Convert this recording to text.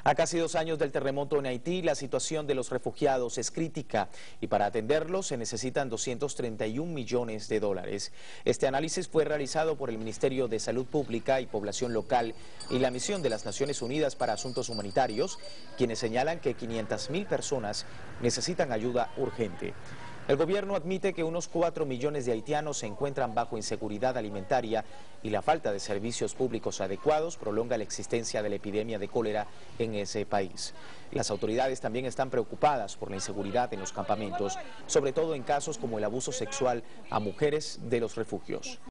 A casi 2 años del terremoto en Haití, la situación de los refugiados es crítica y para atenderlos se necesitan 231 millones de dólares. Este análisis fue realizado por el Ministerio de Salud Pública y Población Local y la Misión de las Naciones Unidas para Asuntos Humanitarios, quienes señalan que 500.000 personas necesitan ayuda urgente. El gobierno admite que unos 4 millones de haitianos se encuentran bajo inseguridad alimentaria y la falta de servicios públicos adecuados prolonga la existencia de la epidemia de cólera en ese país. Las autoridades también están preocupadas por la inseguridad en los campamentos, sobre todo en casos como el abuso sexual a mujeres de los refugios.